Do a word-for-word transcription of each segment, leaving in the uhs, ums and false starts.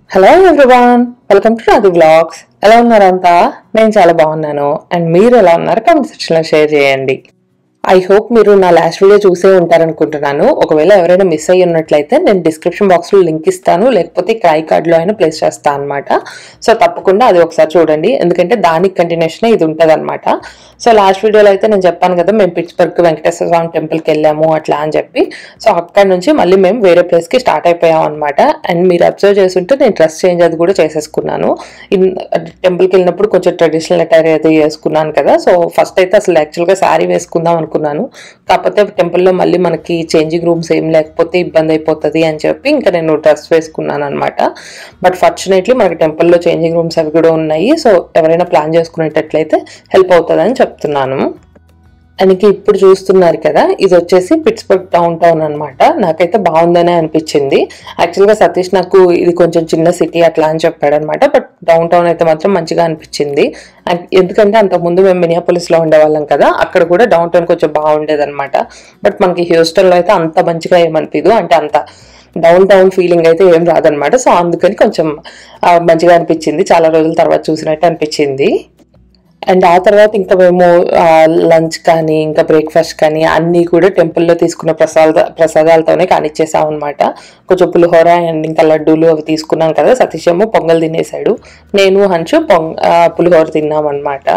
Hello everyone, welcome to Radhu vlogs. ఎలా ఉన్నారంతా? నేను చాలా బాగున్నాను. అండ్ మీరు ఎలా ఉన్నారు? కామెంట్ సెక్షన్లో షేర్ చేయండి. ఐ హోప్ మీరు నా లాస్ట్ వీడియో చూసే ఉంటారనుకుంటున్నాను. ఒకవేళ ఎవరైనా మిస్ అయ్యి ఉన్నట్లయితే నేను డిస్క్రిప్షన్ బాక్స్లో లింక్ ఇస్తాను, లేకపోతే ఇక్కడ ఐ కార్డ్లో అయినా ప్లేస్ చేస్తాను అనమాట. సో తప్పకుండా అది ఒకసారి చూడండి, ఎందుకంటే దానికి కంటిన్యూషన్ ఇది ఉంటుంది అనమాట. సో లాస్ట్ వీడియోలో అయితే నేను చెప్పాను కదా, మేము పిట్స్బర్గ్ వెంకటేశ్వర స్వామి టెంపుల్కి వెళ్ళాము అట్లా అని చెప్పి. సో అక్కడ నుంచి మళ్ళీ మేము వేరే ప్లేస్కి స్టార్ట్ అయిపోయాం అనమాట. అండ్ మీరు అబ్జర్వ్ చేస్తుంటే నేను డ్రెస్ చేంజ్ అది కూడా చేసేసుకున్నాను. టెంపుల్కి వెళ్ళినప్పుడు కొంచెం ట్రెడిషనల్ అటైర్ అయితే వేసుకున్నాను కదా. సో ఫస్ట్ అయితే అసలు యాక్చువల్గా శారీ వేసుకుందాం అనుకున్నాను, కాకపోతే టెంపుల్లో మళ్ళీ మనకి చేంజింగ్ రూమ్స్ ఏం లేకపోతే ఇబ్బంది అయిపోతుంది అని చెప్పి ఇంకా నేను డ్రెస్ వేసుకున్నాను అనమాట. బట్ ఫార్చునేట్లీ మనకి టెంపుల్లో చేంజింగ్ రూమ్స్ అవి కూడా ఉన్నాయి. సో ఎవరైనా ప్లాన్ చేసుకునేటట్లయితే హెల్ప్ అవుతుందని చెప్తున్నాను. అండ్ ఇప్పుడు చూస్తున్నారు కదా, ఇది వచ్చేసి పిట్స్బర్గ్ డౌన్ టౌన్ అనమాట. నాకైతే బాగుందనే అనిపించింది. యాక్చువల్గా సతీష్ నాకు ఇది కొంచెం చిన్న సిటీ అట్లా అని చెప్పాడు అనమాట. బట్ డౌన్ టౌన్ అయితే మాత్రం మంచిగా అనిపించింది. ఎందుకంటే అంతకుముందు మేము మినియాపోలిస్లో ఉండేవాళ్ళం కదా, అక్కడ కూడా డౌన్ టౌన్ కొంచెం బాగుండేది అనమాట. బట్ మనకి హ్యూస్టన్లో అయితే అంత మంచిగా ఏమనిపించదు, అంటే అంత డౌన్ టౌన్ ఫీలింగ్ అయితే ఏం రాదనమాట. సో అందుకని కొంచెం మంచిగా అనిపించింది, చాలా రోజుల తర్వాత చూసినట్టు అనిపించింది. అండ్ ఆ తర్వాత ఇంకా మేము లంచ్ కానీ ఇంకా బ్రేక్ఫాస్ట్ కానీ అన్నీ కూడా టెంపుల్లో తీసుకున్న ప్రసాద ప్రసాదాలతోనే కానిచ్చేసాం అనమాట. కొంచెం పులిహోర అండ్ ఇంకా లడ్డూలు అవి తీసుకున్నాం కదా. సతీష్ ఏమో పొంగల్ తినేసాడు, నేను హంచు పొంగ పులిహోర తిన్నాం అనమాట.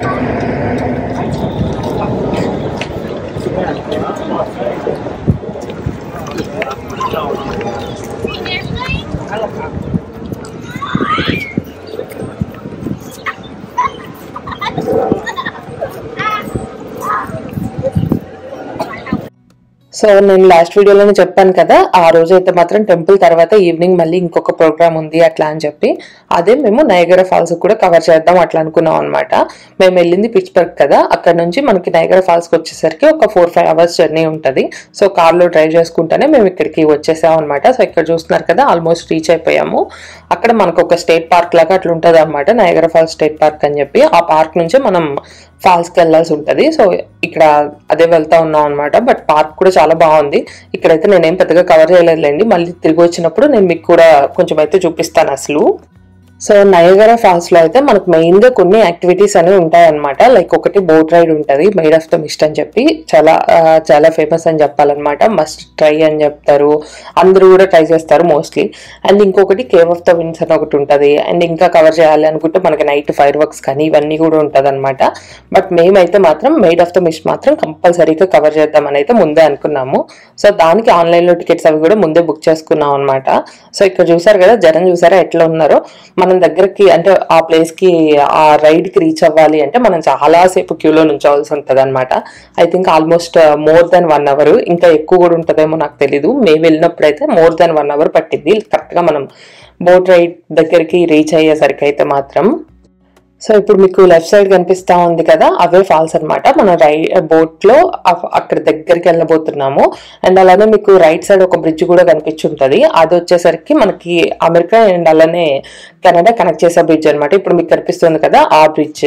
సో నేను లాస్ట్ వీడియోలోనే చెప్పాను కదా, ఆ రోజు అయితే మాత్రం టెంపుల్ తర్వాత ఈవినింగ్ మళ్ళీ ఇంకొక ప్రోగ్రామ్ ఉంది అట్లా అని చెప్పి, అదే మేము నయాగరా ఫాల్స్ కూడా కవర్ చేద్దాం అట్లా అనుకున్నాం అనమాట. మేము వెళ్ళింది పిట్స్బర్గ్ కదా, అక్కడ నుంచి మనకి నయాగరా ఫాల్స్కి వచ్చేసరికి ఒక ఫోర్ ఫైవ్ అవర్స్ జర్నీ ఉంటుంది. సో కార్లో డ్రైవ్ చేసుకుంటేనే మేము ఇక్కడికి వచ్చేసాం అనమాట. సో ఇక్కడ చూస్తున్నారు కదా, ఆల్మోస్ట్ రీచ్ అయిపోయాము. అక్కడ మనకు ఒక స్టేట్ పార్క్ లాగా అట్లా ఉంటుంది అనమాట, నయాగరా ఫాల్స్ స్టేట్ పార్క్ అని చెప్పి. ఆ పార్క్ నుంచే మనం ఫాల్స్కి వెళ్ళాల్సి ఉంటుంది. సో ఇక్కడ అదే వెళ్తా ఉన్నాం అనమాట. బట్ పార్క్ కూడా చాలా బాగుంది. ఇక్కడైతే నేనేం పెద్దగా కవర్ చేయలేదులేండి, మళ్ళీ తిరిగి వచ్చినప్పుడు నేను మీకు కూడా కొంచెం అయితే చూపిస్తాను అసలు. సో నయాగరా ఫాల్స్ లో అయితే మనకు మెయిన్ గా కొన్ని యాక్టివిటీస్ అనేవి ఉంటాయన్నమాట. లైక్ ఒకటి బోట్ రైడ్ ఉంటుంది, మేడ్ ఆఫ్ ద మిస్ట్ అని చెప్పి, చాలా చాలా ఫేమస్ అని చెప్పాలన్నమాట. మస్ట్ ట్రై అని చెప్తారు, అందరూ కూడా ట్రై చేస్తారు మోస్ట్లీ. అండ్ ఇంకొకటి కేవ్ ఆఫ్ ద విండ్స్ అని ఒకటి ఉంటుంది. అండ్ ఇంకా కవర్ చేయాలి అనుకుంటే మనకి నైట్ ఫైర్ వర్క్స్ కానీ ఇవన్నీ కూడా ఉంటుంది అనమాట. బట్ మేమైతే మాత్రం మేడ్ ఆఫ్ ద మిస్ట్ మాత్రం కంపల్సరీగా కవర్ చేద్దామని అయితే ముందే అనుకున్నాము. సో దానికి ఆన్లైన్ లో టికెట్స్ అవి కూడా ముందే బుక్ చేసుకున్నాం అనమాట. సో ఇక్కడ చూసారు కదా, జనం చూసారా ఎట్లా ఉన్నారో. మనం దగ్గరికి అంటే ఆ ప్లేస్ కి ఆ రైడ్ కి రీచ్ అవ్వాలి అంటే మనం చాలా సేపు క్యూలో నుంచోవాల్సి ఉంటుంది అనమాట. I think almost more than one hour, ఇంకా ఎక్కువ కూడా ఉంటుందేమో నాకు తెలీదు. మేము వెళ్ళినప్పుడు అయితే మోర్ దాన్ వన్ అవర్ పట్టింది కరెక్ట్ గా మనం బోట్ రైడ్ దగ్గరికి రీచ్ అయ్యేసరికి అయితే మాత్రం. సో ఇప్పుడు మీకు లెఫ్ట్ సైడ్ కనిపిస్తా ఉంది కదా, అవే ఫాల్స్ అనమాట. మనం రై బోట్ లో అక్కడ దగ్గరికి వెళ్ళబోతున్నాము. అండ్ అలానే మీకు రైట్ సైడ్ ఒక బ్రిడ్జ్ కూడా కనిపించుంటది, అది వచ్చేసరికి మనకి అమెరికా అండ్ అలానే కెనడా కనెక్ట్ చేసే బ్రిడ్జ్ అనమాట. ఇప్పుడు మీకు కనిపిస్తుంది కదా ఆ బ్రిడ్జ్.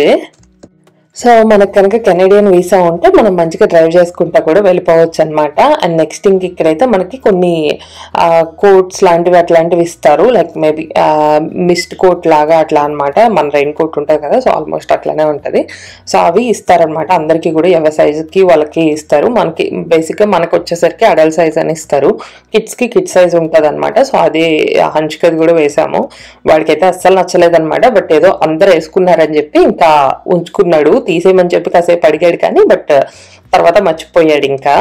సో మనకు కనుక కెనడియన్ వీసా ఉంటే మనం మంచిగా డ్రైవ్ చేసుకుంటా కూడా వెళ్ళిపోవచ్చు అనమాట. అండ్ నెక్స్ట్ ఇంక ఇక్కడైతే మనకి కొన్ని కోట్స్ లాంటివి అట్లాంటివి ఇస్తారు, లైక్ మేబీ మిస్ట్ కోట్ లాగా అట్లా అనమాట. మన రెయిన్ కోట్ ఉంటుంది కదా, సో ఆల్మోస్ట్ అట్లానే ఉంటుంది. సో అవి ఇస్తారనమాట అందరికీ కూడా, ఎవరి సైజుకి వాళ్ళకి ఇస్తారు. మనకి బేసిక్గా మనకు వచ్చేసరికి అడల్ట్ సైజ్ అని ఇస్తారు, కిడ్స్కి కిడ్ సైజ్ ఉంటుంది అనమాట. సో అది హంచుకది కూడా వేసాము, వాడికైతే అస్సలు నచ్చలేదన్నమాట. బట్ ఏదో అందరు వేసుకున్నారని చెప్పి ఇంకా ఉంచుకున్నాడు, తీసేయమని చెప్పి కాసేపు అడిగాడు కానీ బట్ తర్వాత మర్చిపోయాడు ఇంకా.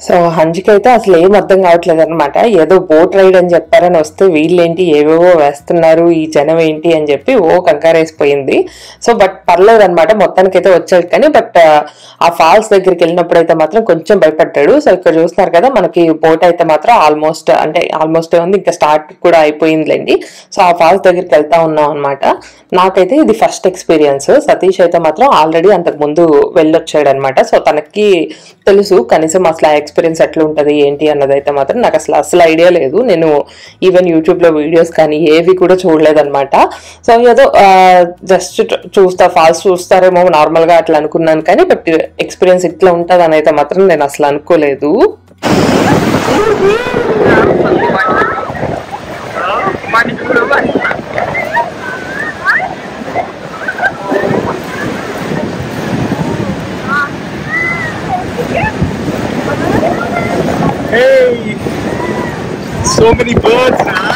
సో హంజికి అయితే అసలు ఏం అర్థం కావట్లేదు అనమాట. ఏదో బోట్ రైడ్ అని చెప్పారని వస్తే వీళ్ళేంటి ఏవేవో వేస్తున్నారు, ఈ జనం ఏంటి అని చెప్పి ఓ కంగారేసిపోయింది. సో బట్ పర్లేదు అనమాట, మొత్తానికి అయితే వచ్చాడు. కానీ బట్ ఆ ఫాల్స్ దగ్గరికి వెళ్ళినప్పుడు అయితే మాత్రం కొంచెం భయపడ్డాడు. సో ఇక్కడ చూస్తున్నారు కదా మనకి బోట్ అయితే మాత్రం ఆల్మోస్ట్ అంటే ఆల్మోస్ట్ ఉంది, ఇంకా స్టార్ట్ కూడా అయిపోయిందిలేండి. సో ఆ ఫాల్స్ దగ్గరికి వెళ్తా ఉన్నాం అనమాట. నాకైతే ఇది ఫస్ట్ ఎక్స్పీరియన్స్. సతీష్ అయితే మాత్రం ఆల్రెడీ అంతకు ముందు వెళ్ళొచ్చాడు అనమాట. సో తనకి తెలుసు కనీసం అసలు ఆ ఎక్స్పీరియన్స్ ఎట్లా ఉంటుంది ఏంటి అన్నది అయితే మాత్రం నాకు అసలు అసలు ఐడియా లేదు. నేను ఈవెన్ యూట్యూబ్ లో వీడియోస్ కానీ ఏవి కూడా చూడలేదన్నమాట. సో ఏదో జస్ట్ చూస్తా ఫాల్స్ చూస్తారేమో నార్మల్ గా అట్లా అనుకున్నాను, కానీ బట్ ఎక్స్పీరియన్స్ ఇట్లా ఉంటుంది అని అయితే మాత్రం నేను అసలు అనుకోలేదు. Hey, so many birds, huh?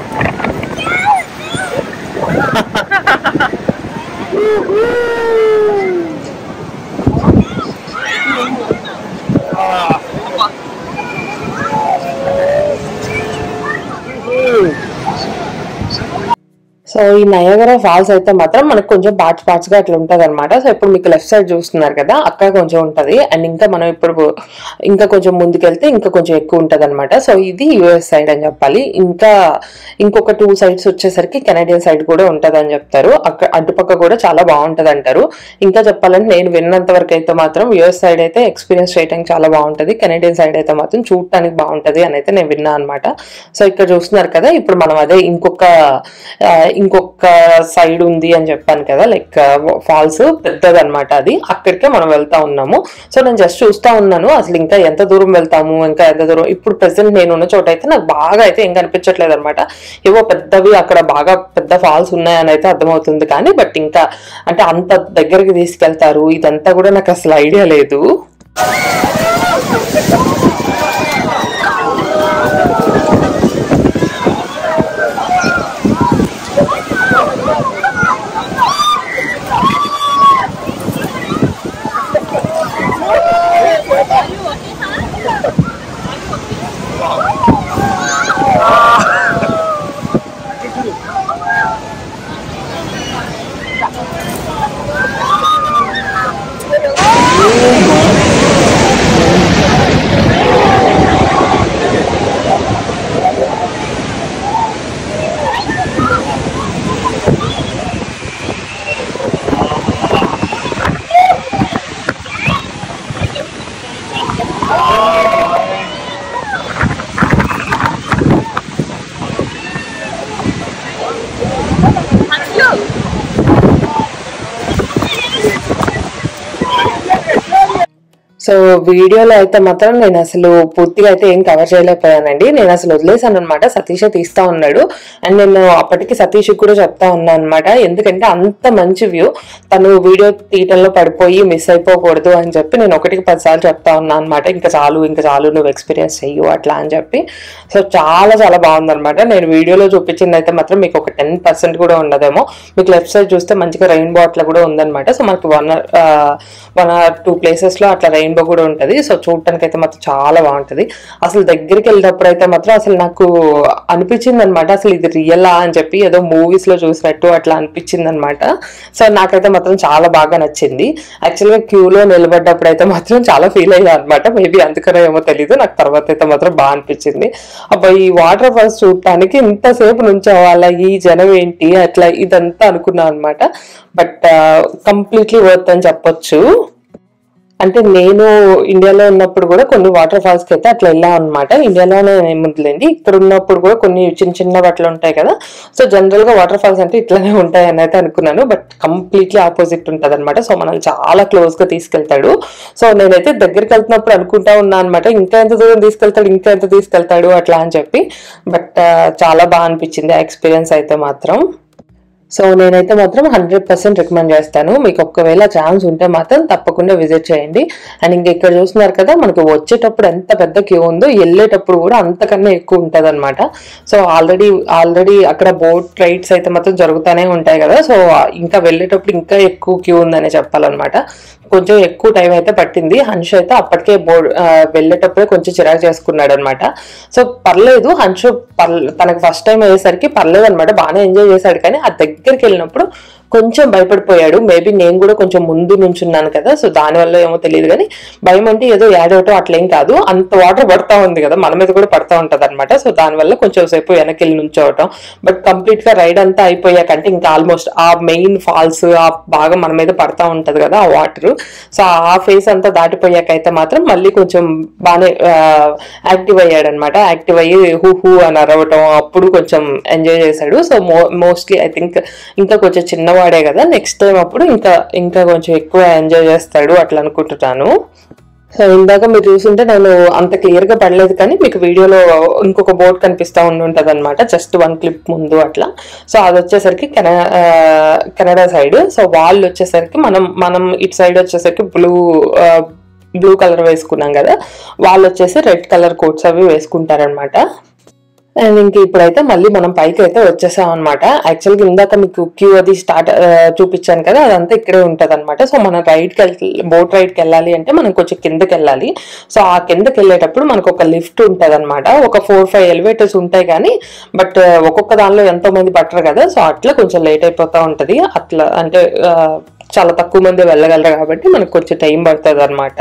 So ఈ నయాగరా ఫాల్స్ అయితే మాత్రం మనకు కొంచెం పార్ట్స్ పార్ట్స్ గా అట్లా ఉంటది అనమాట. సో ఇప్పుడు మీకు లెఫ్ట్ సైడ్ చూస్తున్నారు కదా, అక్కడ కొంచెం ఉంటది. అండ్ ఇంకా మనం ఇప్పుడు ఇంకా కొంచెం ముందుకెళ్తే ఇంకా కొంచెం ఎక్కువ ఉంటది అనమాట. సో ఇది యుఎస్ సైడ్ అని చెప్పాలి. ఇంకా ఇంకొక టూ సైడ్స్ వచ్చేసరికి కెనడియన్ సైడ్ కూడా ఉంటది అని చెప్తారు. అక్కడ అటుపక్క కూడా చాలా బాగుంటది అంటారు. ఇంకా చెప్పాలంటే నేను విన్నంత వరకు అయితే మాత్రం యుఎస్ సైడ్ అయితే ఎక్స్పీరియన్స్ చేయడానికి చాలా బాగుంటది, కెనడియన్ సైడ్ అయితే మాత్రం చూడటానికి బాగుంటది అని అయితే నేను విన్నా అనమాట. సో ఇక్కడ చూస్తున్నారు కదా, ఇప్పుడు మనం అదే ఇంకొక ఇంకొక సైడ్ ఉంది అని చెప్పాను కదా, లైక్ ఫాల్స్ పెద్దది అనమాట. అది అక్కడికే మనం వెళ్తా ఉన్నాము. సో నేను జస్ట్ చూస్తా ఉన్నాను అసలు ఇంకా ఎంత దూరం వెళ్తాము, ఇంకా ఎంత దూరం. ఇప్పుడు ప్రెసెంట్ నేను ఉన్న చోట అయితే నాకు బాగా అయితే ఏం కనిపించట్లేదు అనమాట. ఏవో పెద్దవి అక్కడ బాగా పెద్ద ఫాల్స్ ఉన్నాయని అయితే అర్థమవుతుంది, కానీ బట్ ఇంకా అంటే అంత దగ్గరికి తీసుకెళ్తారు ఇదంతా కూడా నాకు అసలు ఐడియా లేదు. సో వీడియోలో అయితే మాత్రం నేను అసలు పూర్తిగా అయితే ఏం కవర్ చేయలేకపోయానండి. నేను అసలు వదిలేసాను అనమాట. సతీష్ తీస్తా ఉన్నాడు. అండ్ నేను అప్పటికి సతీష్ కూడా చెప్తా ఉన్నాను అనమాట, ఎందుకంటే అంత మంచి వ్యూ తను వీడియో తీయటంలో పడిపోయి మిస్ అయిపోకూడదు అని చెప్పి నేను ఒకటికి పదిసార్లు చెప్తా ఉన్నాను అనమాట. ఇంకా చాలు ఇంకా చాలు నువ్వు ఎక్స్పీరియన్స్ చెయ్యు అట్లా అని చెప్పి. సో చాలా చాలా బాగుందనమాట. నేను వీడియోలో చూపించింది అయితే మాత్రం మీకు ఒక టెన్ పర్సెంట్ కూడా ఉండదేమో. మీకు లెఫ్ట్ సైడ్ చూస్తే మంచిగా రెయిన్బో అట్లా కూడా ఉందనమాట. సో మనకి one one or two places లో అట్లా రెయిన్బో కూడా ఉంటది. సో చూడటానికి అయితే మాత్రం చాలా బాగుంటది. అసలు దగ్గరికి వెళ్ళినప్పుడు అయితే మాత్రం అసలు నాకు అనిపించింది అనమాట, అసలు ఇది రియలా అని చెప్పి ఏదో మూవీస్ లో చూసినట్టు అట్లా అనిపించింది అనమాట. సో నాకైతే మాత్రం చాలా బాగా నచ్చింది. యాక్చువల్గా క్యూలో నిలబడ్డప్పుడు అయితే మాత్రం చాలా ఫీల్ అయ్యా అనమాట. మేబీ అందుకనే ఏమో తెలీదు, నాకు తర్వాత అయితే మాత్రం బాగా అనిపించింది. అబ్బా ఈ వాటర్ ఫాల్స్ చూడటానికి ఇంతసేపు నుంచోవాలా, ఈ జనం ఏంటి అట్లా ఇదంతా అనుకున్నాను అనమాట. బట్ కంప్లీట్లీ వర్త్ అని చెప్పొచ్చు. అంటే నేను ఇండియాలో ఉన్నప్పుడు కూడా కొన్ని వాటర్ ఫాల్స్ కి అయితే అట్లా వెళ్ళాం అనమాట. ఇండియాలోనే ఏముందిలేండి, ఇక్కడ ఉన్నప్పుడు కూడా కొన్ని చిన్న చిన్న అట్లా ఉంటాయి కదా. సో జనరల్ గా వాటర్ ఫాల్స్ అంటే ఇట్లానే ఉంటాయి అని అయితే అనుకున్నాను, బట్ కంప్లీట్లీ ఆపోజిట్ ఉంటుంది అనమాట. సో మనల్ని చాలా క్లోజ్ గా తీసుకెళ్తాడు. సో నేనైతే దగ్గరికి వెళ్తున్నప్పుడు అనుకుంటా ఉన్నా అనమాట, ఇంకా ఎంత దూరం తీసుకెళ్తాడు ఇంకా ఎంత తీసుకెళ్తాడు అట్లా అని చెప్పి. బట్ చాలా బాగా అనిపించింది ఆ ఎక్స్పీరియన్స్ అయితే మాత్రం. సో నేనైతే మాత్రం హండ్రెడ్ పర్సెంట్ రికమెండ్ చేస్తాను. మీకు ఒక్కవేళ ఛాన్స్ ఉంటే మాత్రం తప్పకుండా విజిట్ చేయండి. అండ్ ఇంకా ఇక్కడ చూస్తున్నారు కదా, మనకు వచ్చేటప్పుడు ఎంత పెద్ద క్యూ ఉందో వెళ్ళేటప్పుడు కూడా అంతకన్నా ఎక్కువ ఉంటుంది అనమాట. సో ఆల్రెడీ ఆల్రెడీ అక్కడ బోట్ రైడ్స్ అయితే మాత్రం జరుగుతూనే ఉంటాయి కదా. సో ఇంకా వెళ్ళేటప్పుడు ఇంకా ఎక్కువ క్యూ ఉందనే చెప్పాలన్నమాట. కొంచెం ఎక్కువ టైం అయితే పట్టింది. హన్షు అయితే అప్పటికే బోర్డ్ వెళ్ళేటప్పుడే కొంచెం చిరాకు చేసుకున్నాడు అనమాట. సో పర్లేదు, హన్షు పర్లే తనకు ఫస్ట్ టైం అయ్యేసరికి పర్లేదు అనమాట, బాగానే ఎంజాయ్ చేశాడు. కానీ ఆ దగ్గరికి వెళ్ళినప్పుడు కొంచెం భయపడిపోయాడు. మేబీ నేను కూడా కొంచెం ముందు నుంచున్నాను కదా, సో దానివల్ల ఏమో తెలియదు. కానీ భయం అంటే ఏదో యాడ్ అవటం అట్లేం కాదు, అంత వాటర్ పడతా ఉంది కదా, మన మీద కూడా పడతా ఉంటది అనమాట. సో దానివల్ల కొంచెం సేపు వెనక్కి వెళ్ళి నుంచోవటం. బట్ కంప్లీట్ గా రైడ్ అంతా అయిపోయాకంటే ఇంకా ఆల్మోస్ట్ ఆ మెయిన్ ఫాల్స్ ఆ బాగా మన మీద పడతా ఉంటది కదా ఆ వాటర్. సో ఆ ఫేస్ అంతా దాటిపోయాకైతే మాత్రం మళ్ళీ కొంచెం బాగానే యాక్టివ్ అయ్యాడు అనమాట. యాక్టివ్ అయ్యి హూ హూ అని అరవటం, అప్పుడు కొంచెం ఎంజాయ్ చేశాడు. సో మో మోస్ట్లీ ఐ థింక్ ఇంకా కొంచెం చిన్నవాడే కదా, నెక్స్ట్ టైం అప్పుడు ఇంకా ఇంకా కొంచెం ఎక్కువ ఎంజాయ్ చేస్తాడు అట్లా అనుకుంటున్నాను. సో ఇందాక మీరు చూసింటే నేను అంత క్లియర్ గా పడలేదు, కానీ మీకు వీడియోలో ఇంకొక బోట్ కనిపిస్తూ ఉంటుంటది అనమాట, జస్ట్ వన్ క్లిప్ ముందు అట్లా. సో అది వచ్చేసరికి కెనడా కెనడా సైడ్. సో వాళ్ళు వచ్చేసరికి మనం మనం ఇటు సైడ్ వచ్చేసరికి బ్లూ బ్లూ కలర్ వేసుకున్నాం కదా, వాళ్ళు వచ్చేసి రెడ్ కలర్ కోట్స్ అవి వేసుకుంటారనమాట. అండ్ ఇంక ఇప్పుడైతే మళ్ళీ మనం పైకి అయితే వచ్చేసాం అనమాట. యాక్చువల్గా ఇందాక మీకు క్యూ అది స్టార్ట్ చూపించాను కదా, అదంతా ఇక్కడే ఉంటది అనమాట. సో మనం రైడ్కి వెళ్ళి బోట్ రైడ్కి వెళ్ళాలి అంటే మనం కొంచెం కిందకి వెళ్ళాలి. సో ఆ కిందకి వెళ్ళేటప్పుడు మనకు ఒక లిఫ్ట్ ఉంటది అనమాట. ఒక ఫోర్ ఫైవ్ ఎలివేటర్స్ ఉంటాయి కానీ బట్ ఒక్కొక్క దానిలో ఎంతో మంది పట్టరు కదా, సో అట్లా కొంచెం లేట్ అయిపోతా ఉంటది. అట్లా అంటే చాలా తక్కువ మంది వెళ్ళగలరు కాబట్టి మనకు కొంచెం టైం పడుతుంది అనమాట.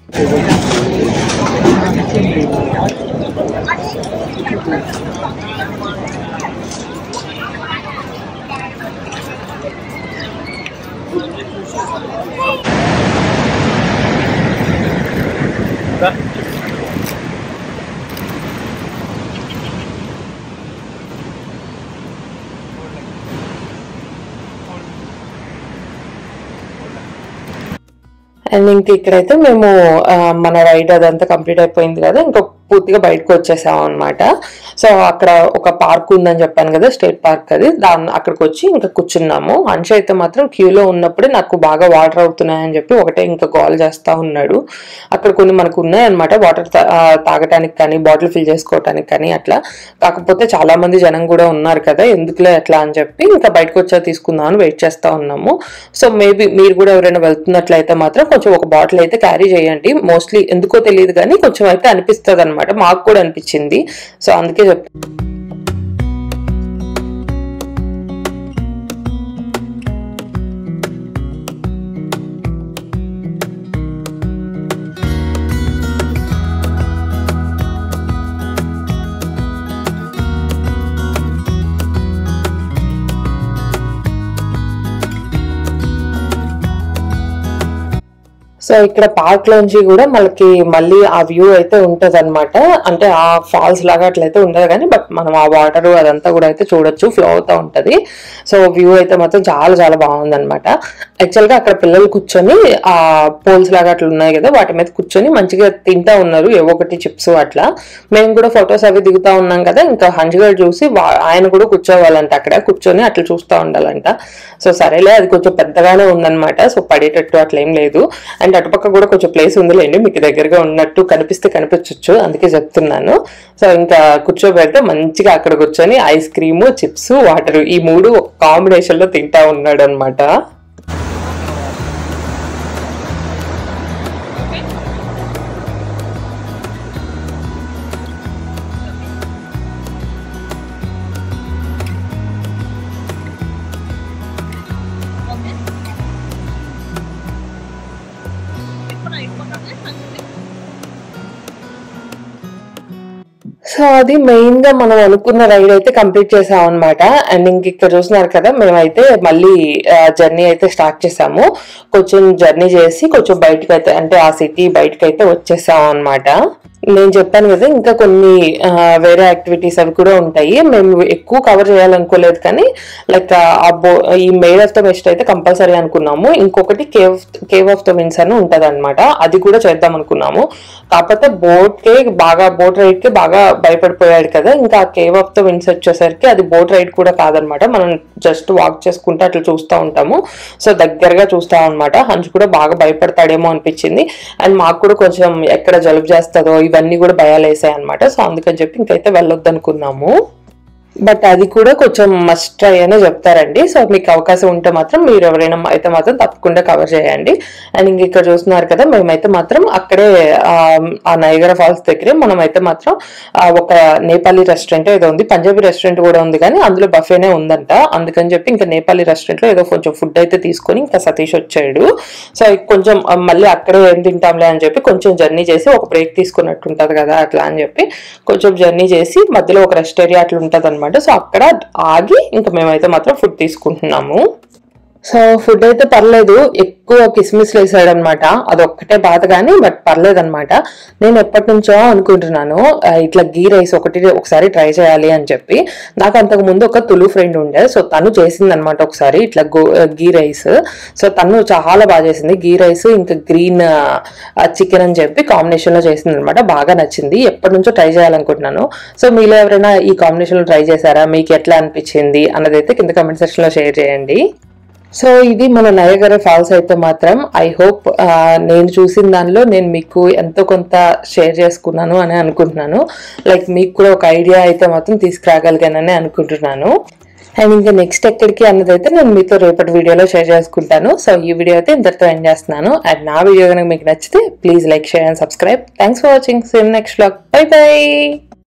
అండ్ ఇంక ఇక్కడైతే మేము మన రైడ్ అదంతా కంప్లీట్ అయిపోయింది కదా, ఇంకో పూర్తిగా బయటకు వచ్చేసాం అనమాట. సో అక్కడ ఒక పార్క్ ఉందని చెప్పాను కదా, స్టేట్ పార్క్, అది దాన్ని అక్కడికి వచ్చి ఇంకా కూర్చున్నాము. హన్షు అయితే మాత్రం క్యూలో ఉన్నప్పుడే నాకు బాగా వాటర్ అవుతున్నాయని చెప్పి ఒకటే ఇంకా గోల్ చేస్తా ఉన్నాడు. అక్కడ కొన్ని మనకు ఉన్నాయన్నమాట వాటర్ తాగటానికి కానీ బాటిల్ ఫిల్ చేసుకోవటానికి కానీ అట్లా. కాకపోతే చాలా మంది జనం కూడా ఉన్నారు కదా, ఎందుకులే అట్లా అని చెప్పి ఇంకా బయటకు వచ్చా తీసుకుందాం అని వెయిట్ చేస్తా ఉన్నాము. సో మేబీ మీరు కూడా ఎవరైనా వెళ్తున్నట్లయితే మాత్రం కొంచెం ఒక బాటిల్ అయితే క్యారీ చేయండి. మోస్ట్లీ ఎందుకో తెలియదు కానీ కొంచెం అయితే అనిపిస్తుంది అనమాట, మాకు కూడా అనిపించింది. సో అందుకే చెప్ సో ఇక్కడ పార్క్ లోంచి కూడా మనకి మళ్ళీ ఆ వ్యూ అయితే ఉంటది అనమాట. అంటే ఆ ఫాల్స్ లాగా అట్లయితే ఉండదు కానీ బట్ మనం ఆ వాటర్ అదంతా కూడా అయితే చూడొచ్చు, ఫ్లో అవుతా ఉంటది. సో వ్యూ అయితే మాత్రం చాలా చాలా బాగుంది అనమాట. యాక్చువల్ గా అక్కడ పిల్లలు కూర్చొని ఆ పోల్స్ లాగా అట్లా ఉన్నాయి కదా, వాటి మీద కూర్చొని మంచిగా తింటా ఉన్నారు, ఏవో ఒకటి చిప్స్ అట్లా. మేము కూడా ఫొటోస్ అవి దిగుతా ఉన్నాం కదా, ఇంకా హంజు గారు చూసి ఆయన కూడా కూర్చోవాలంట, అక్కడ కూర్చొని అట్లా చూస్తూ ఉండాలంట. సో సరేలే, అది కొంచెం పెద్దగానే ఉందన్నమాట, సో పడేటట్టు అట్లా ఏం లేదు. అండ్ అటుపక్క కూడా కొంచెం ప్లేస్ ఉందిలేండి, మీకు దగ్గరగా ఉన్నట్టు కనిపిస్తే కనిపించచ్చు, అందుకే చెప్తున్నాను. సో ఇంకా కూర్చోబెడితే మంచిగా అక్కడ కూర్చొని ఐస్ క్రీము, చిప్స్, వాటర్ ఈ మూడు కాంబినేషన్ లో తింటా ఉన్నాడు అనమాట. సో అది మెయిన్ గా మనం అనుకున్న రైడ్ అయితే కంప్లీట్ చేసాం అనమాట. అండ్ ఇంక ఇక్కడ చూస్తున్నారు కదా, మేమైతే మళ్ళీ జర్నీ అయితే స్టార్ట్ చేసాము. కొంచెం జర్నీ చేసి కొంచెం బయటకు అయితే అంటే ఆ సిటీ బయటకు అయితే వచ్చేసాం అనమాట. నేను చెప్పాను కదా ఇంకా కొన్ని వేరే యాక్టివిటీస్ అవి కూడా ఉంటాయి. మేము ఎక్కువ కవర్ చేయాలనుకోలేదు కానీ లైక్ ఆ బో ఈ మేడ్ ఆఫ్ ద వెస్ట్ అయితే కంపల్సరీ అనుకున్నాము. ఇంకొకటి cave Cave of the Winds అని ఉంటది అనమాట, అది కూడా చేద్దాం అనుకున్నాము. కాకపోతే బోట్ కి బాగా బోట్ రైడ్ కి బాగా భయపడిపోయాడు కదా, ఇంకా ఆ కేవ్ ఆఫ్ ద విండ్స్ వచ్చేసరికి అది బోట్ రైడ్ కూడా కాదనమాట, మనం జస్ట్ వాక్ చేసుకుంటూ అట్లా చూస్తూ ఉంటాము. సో దగ్గరగా చూస్తాం అనమాట. హంచ్ కూడా బాగా భయపడతాడేమో అనిపించింది. అండ్ మాకు కూడా కొంచెం ఎక్కడ జలుబు చేస్తుందో ఇవన్నీ కూడా భయాలు వేసాయి అనమాట. సో అందుకని చెప్పి ఇంకైతే వెళ్ళొద్దు అనుకున్నాము. బట్ అది కూడా కొంచెం మస్ట్ ట్రై అనే చెప్తారండి. సో మీకు అవకాశం ఉంటే మాత్రం మీరు ఎవరైనా అయితే మాత్రం తప్పకుండా కవర్ చేయండి. అండ్ ఇంక ఇక్కడ చూస్తున్నారు కదా, మేమైతే మాత్రం అక్కడే ఆ నయగరా ఫాల్స్ దగ్గరే మనమైతే మాత్రం ఒక నేపాలీ రెస్టారెంట్ ఏదో ఉంది, పంజాబీ రెస్టారెంట్ కూడా ఉంది, కానీ అందులో బఫేనే ఉందంట. అందుకని చెప్పి ఇంకా నేపాలీ రెస్టారెంట్ లో ఏదో కొంచెం ఫుడ్ అయితే తీసుకొని ఇంకా సతీష్ వచ్చాడు. సో కొంచెం మళ్ళీ అక్కడే ఏం తింటాంలే అని చెప్పి కొంచెం జర్నీ చేసి ఒక బ్రేక్ తీసుకున్నట్టు ఉంటది కదా అట్లా అని చెప్పి కొంచెం జర్నీ చేసి మధ్యలో ఒక రెస్ట్ ఏరియా అట్లా ఉంటది అనమాట. సో అక్కడ ఆగి ఇంకా మేమైతే మాత్రం ఫుడ్ తీసుకుంటున్నాము. సో ఫుడ్ అయితే పర్లేదు, ఎక్కువ కిస్మిస్లు వేసాడు అనమాట, అదొక్కటే బాధ కానీ బట్ పర్లేదు అనమాట. నేను ఎప్పటి నుంచో అనుకుంటున్నాను ఇట్లా గీ రైస్ ఒకటి ఒకసారి ట్రై చేయాలి అని చెప్పి. నాకు అంతకు ముందు ఒక తులు ఫ్రెండ్ ఉండే, సో తను చేసింది అనమాట ఒకసారి ఇట్లా గో గీ రైస్. సో తను చాలా బాగా చేసింది గీ రైస్, ఇంకా గ్రీన్ చికెన్ అని చెప్పి కాంబినేషన్ లో చేసింది అనమాట. బాగా నచ్చింది, ఎప్పటి నుంచో ట్రై చేయాలనుకుంటున్నాను. సో మీలో ఎవరైనా ఈ కాంబినేషన్ లో ట్రై చేశారా, మీకు ఎట్లా అనిపించింది అన్నదైతే కింద కమెంట్ సెక్షన్ లో షేర్ చేయండి. సో ఇది మన నయగరా ఫాల్స్ అయితే మాత్రం ఐ హోప్ నేను చూసిన దానిలో నేను మీకు ఎంతో కొంత షేర్ చేసుకున్నాను అని అనుకుంటున్నాను. లైక్ మీకు కూడా ఒక ఐడియా అయితే మాత్రం తీసుకురాగలిగానని అనుకుంటున్నాను. అండ్ ఇంకా నెక్స్ట్ ఎక్కడికి అన్నదైతే నేను మీతో రేపటి వీడియోలో షేర్ చేసుకుంటాను. సో ఈ వీడియో అయితే ఇంతటితో ఎండ్ చేస్తున్నాను. అండ్ నా వీడియో కనుక మీకు నచ్చితే please like, share and subscribe. Thanks for watching. See you next vlog. Bye by.